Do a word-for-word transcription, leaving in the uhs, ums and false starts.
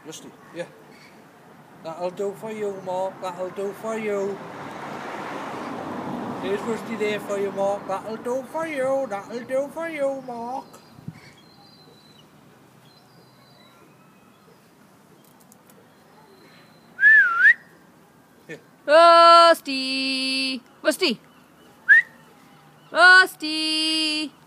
Rusty, yeah. That'll do for you, Mark. That'll do for you. There's Rusty there for you, Mark. That'll do for you. That'll do for you, Mark. Here. Rusty! Rusty! Rusty!